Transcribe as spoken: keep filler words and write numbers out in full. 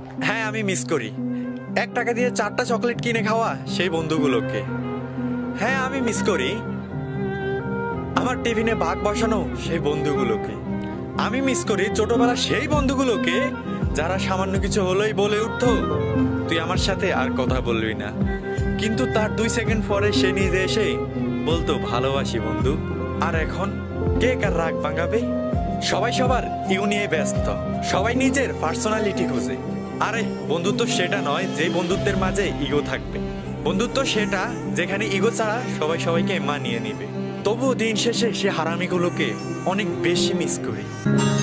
হ্যাঁ, আমি মিস করি এক টাকা দিয়ে চারটা চকলেট কিনে খাওয়া সেই বন্ধুগুলোকে। হ্যাঁ, আমি মিস করি আমার টিফিনে ভাগ বসানো সেই বন্ধুগুলোকে। আমি মিস করি ছোটবেলার সেই বন্ধুগুলোকে যারা সামান্য কিছু হলেই বলে উঠতো, তুই আমার সাথে আর কথা বলবি না, কিন্তু তার দুই সেকেন্ড পরে সে নিজে এসে বলতো ভালোবাসি বন্ধু। আর এখন কে কার রাগ ভাঙাবে? সবাই সবার ইগো নিয়ে ব্যস্ত, সবাই নিজের পার্সোনালিটি খোঁজে। আরে বন্ধুত্ব সেটা নয় যে বন্ধুত্বের মাঝে ইগো থাকবে। বন্ধুত্ব সেটা যেখানে ইগো ছাড়া সবাই সবাইকে মানিয়ে নিবে। তবুও দিন শেষে সে হারামিগুলোকে অনেক বেশি মিস করি।